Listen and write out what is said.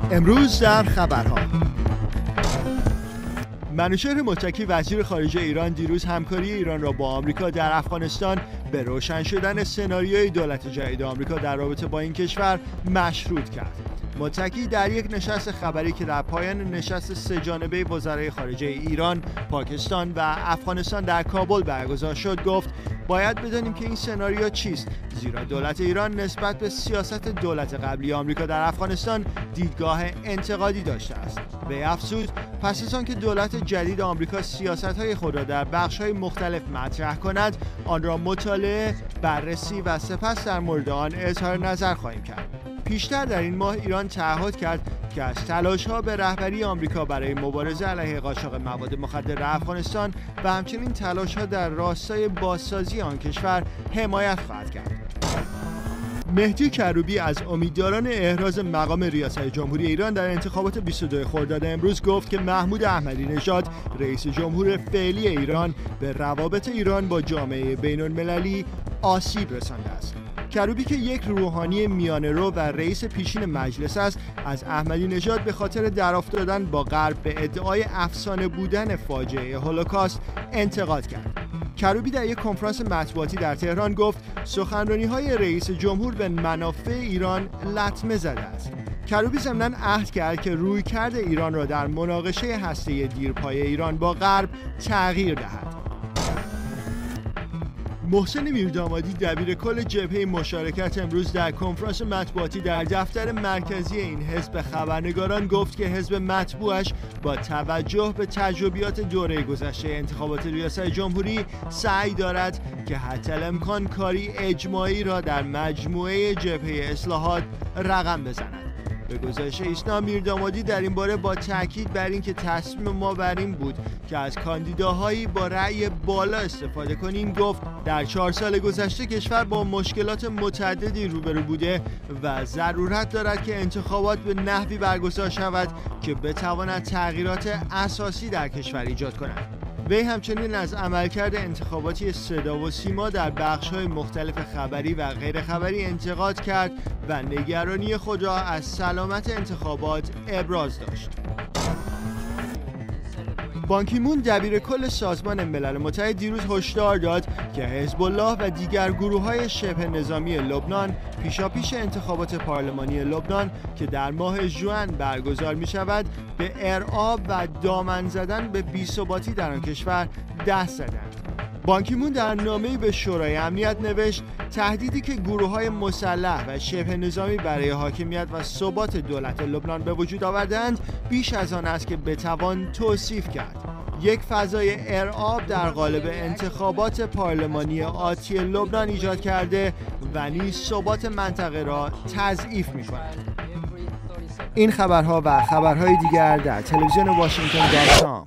امروز در خبرها، منوچهر متکی وزیر خارجه ایران دیروز همکاری ایران را با آمریکا در افغانستان به روشن شدن سناریوی دولت جدید آمریکا در رابطه با این کشور مشروط کرد. متکی در یک نشست خبری که در پایان نشست سه جانبه وزرای خارجه ایران، پاکستان و افغانستان در کابل برگزار شد گفت باید بدانیم که این سناریو چیست، زیرا دولت ایران نسبت به سیاست دولت قبلی آمریکا در افغانستان دیدگاه انتقادی داشته است. وی افزود پس از آنکه دولت جدید آمریکا سیاست‌های خود را در بخش‌های مختلف مطرح کند، آن را مطالعه، بررسی و سپس در مورد آن اظهار نظر خواهیم کرد. پیشتر در این ماه ایران تعهد کرد که از تلاش‌ها به رهبری آمریکا برای مبارزه علیه قاچاق مواد مخدر در افغانستان و همچنین تلاش‌ها در راستای بازسازی آن کشور حمایت خواهد کرد. مهدی کروبی از امیدواران احراز مقام ریاست جمهوری ایران در انتخابات 22 خرداد امروز گفت که محمود احمدی نژاد رئیس جمهور فعلی ایران به روابط ایران با جامعه بین‌المللی آسیب رسانده است. کروبی که یک روحانی میانه‌رو و رئیس پیشین مجلس است، از احمدی نژاد به خاطر درافتادن با غرب به ادعای افسانه بودن فاجعه هولوکاست انتقاد کرد. کروبی در یک کنفرانس مطبوعاتی در تهران گفت سخنرانی‌های رئیس جمهور به منافع ایران لطمه زده است. کروبی ضمناً عهد کرد که رویکرد ایران را در مناقشه هسته‌ای دیرپای ایران با غرب تغییر دهد. محسن میردامادی دبیرکل جبهه مشارکت امروز در کنفرانس مطبوعاتی در دفتر مرکزی این حزب به خبرنگاران گفت که حزب مطبوعش با توجه به تجربیات دوره گذشته انتخابات ریاست جمهوری سعی دارد که حتی الامکان کاری اجماعی را در مجموعه جبهه اصلاحات رقم بزند. به گزارش ایسنا میردامادی در این باره با تاکید بر اینکه تصمیم ما بر این بود که از کاندیداهایی با رأی بالا استفاده کنیم گفت در 4 سال گذشته کشور با مشکلات متعددی روبرو بوده و ضرورت دارد که انتخابات به نحوی برگزار شود که بتواند تغییرات اساسی در کشور ایجاد کند. وی همچنین از عملکرد انتخاباتی صدا و سیما در بخش‌های مختلف خبری و غیر خبری انتقاد کرد و نگرانی خود را از سلامت انتخابات ابراز داشت. بان کی مون دبیرکل سازمان ملل متحد دیروز هشدار داد که حزب الله و دیگر گروه‌های شبه نظامی لبنان پیشاپیش انتخابات پارلمانی لبنان که در ماه ژوئن برگزار می‌شود به ارعاب و دامن زدن به بی‌ثباتی در آن کشور دست زدند. بان کی مون در نامه‌ای به شورای امنیت نوشت تهدیدی که گروه‌های مسلح و شبه نظامی برای حاکمیت و ثبات دولت لبنان به وجود آوردند بیش از آن است که بتوان توصیف کرد. یک فضای ارعاب در قالب انتخابات پارلمانی آتی لبنان ایجاد کرده و نیز ثبات منطقه را تضعیف می‌کند. این خبرها و خبرهای دیگر در تلویزیون واشنگتن.com